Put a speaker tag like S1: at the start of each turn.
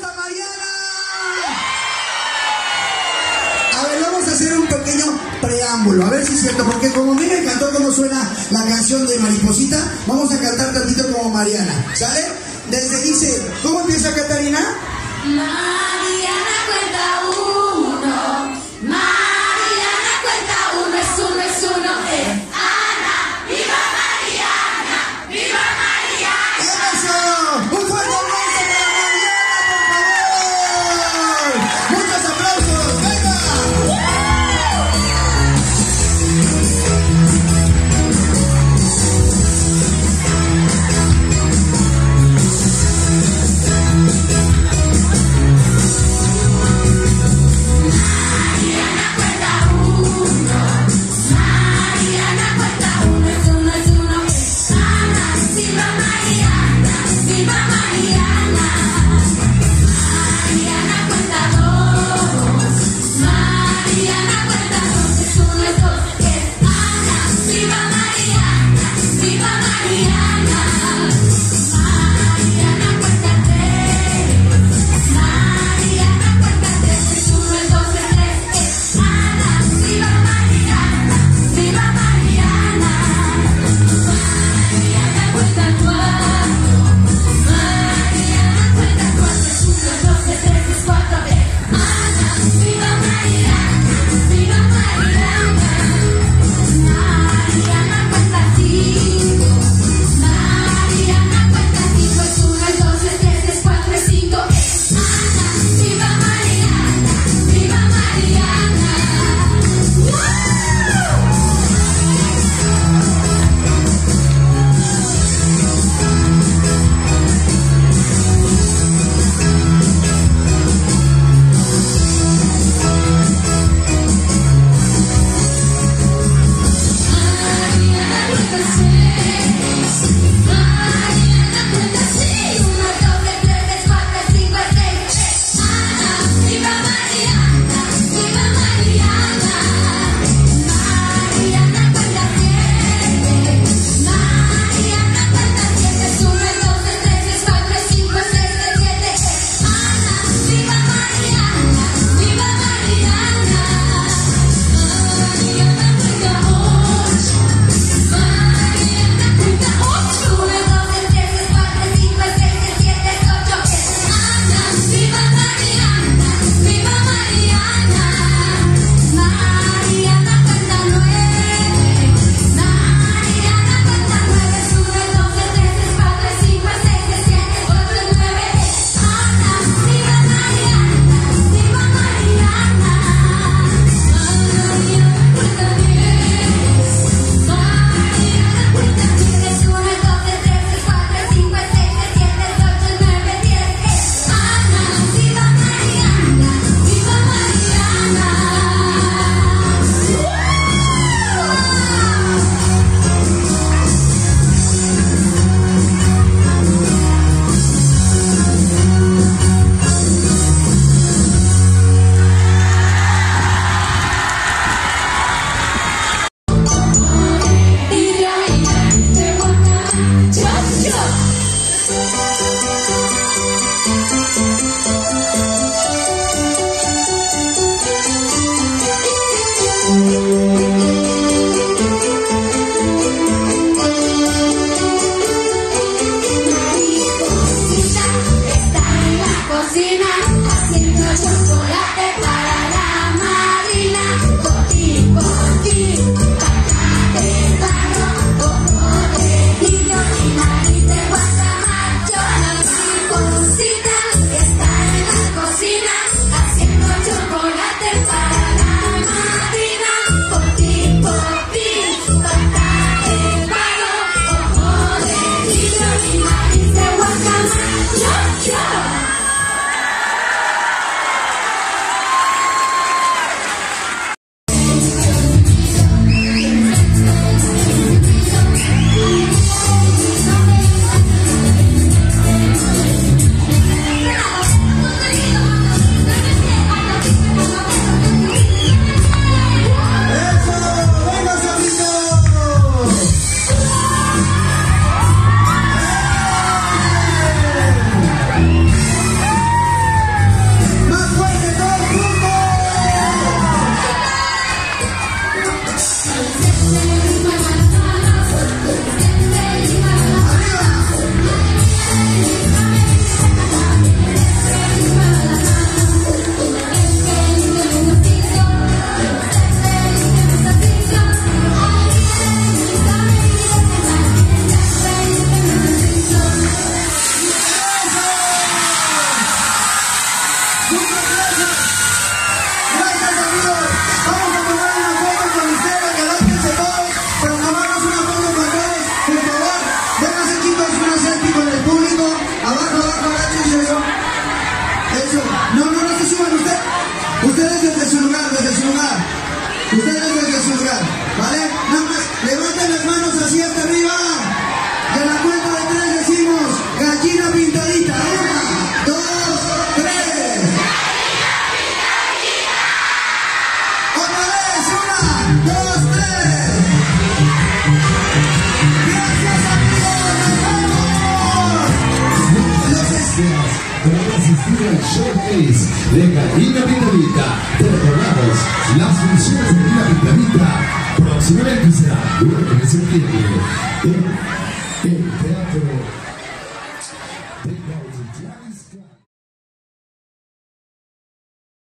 S1: a Mariana! A ver, vamos a hacer un pequeño preámbulo, a ver si es cierto, porque como a mí me encantó cómo suena la canción de Mariposita, vamos a cantar tantito como Mariana, ¿sale? Desde dice, ¿cómo empieza, Catarina?
S2: Mariana cuenta uno, Mariana cuenta uno, es uno, es uno, es Ana, ¡viva Mariana! ¡Viva Mariana!
S1: ¡Eso! ¡Un fuerte aplauso para Mariana, por favor! ¡Muchos aplausos! ¡Venga!
S3: showcase de Gallina Pintadita. Te recordamos, las funciones de Gallina Pintadita próximamente será 9 de septiembre.